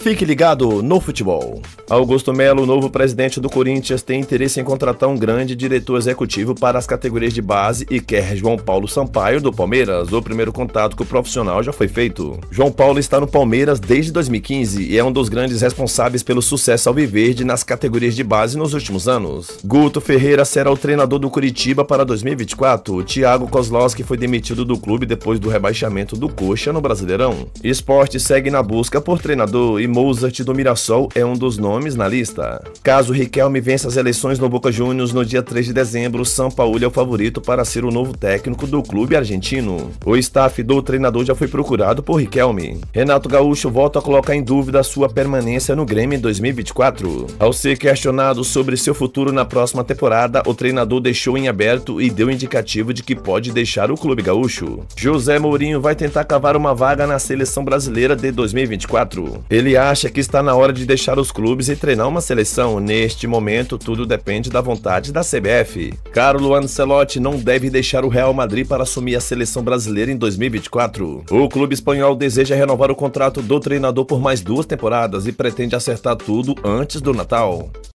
Fique ligado no futebol. Augusto Melo, novo presidente do Corinthians, tem interesse em contratar um grande diretor executivo para as categorias de base e quer João Paulo Sampaio, do Palmeiras. O primeiro contato com o profissional já foi feito. João Paulo está no Palmeiras desde 2015 e é um dos grandes responsáveis pelo sucesso alviverde nas categorias de base nos últimos anos. Guto Ferreira será o treinador do Curitiba para 2024. Thiago Kozlowski foi demitido do clube depois do rebaixamento do Coxa no Brasileirão. Sport segue na busca por treinador e Mozart do Mirassol é um dos nomes na lista. Caso Riquelme vença as eleições no Boca Juniors no dia 3 de dezembro, Sampaoli é o favorito para ser o novo técnico do clube argentino. O staff do treinador já foi procurado por Riquelme. Renato Gaúcho volta a colocar em dúvida sua permanência no Grêmio em 2024. Ao ser questionado sobre seu futuro na próxima temporada, o treinador deixou em aberto e deu indicativo de que pode deixar o clube gaúcho. José Mourinho vai tentar cavar uma vaga na seleção brasileira de 2024. Ele acha que está na hora de deixar os clubes e treinar uma seleção. Neste momento, tudo depende da vontade da CBF. Carlo Ancelotti não deve deixar o Real Madrid para assumir a seleção brasileira em 2024. O clube espanhol deseja renovar o contrato do treinador por mais 2 temporadas e pretende acertar tudo antes do Natal.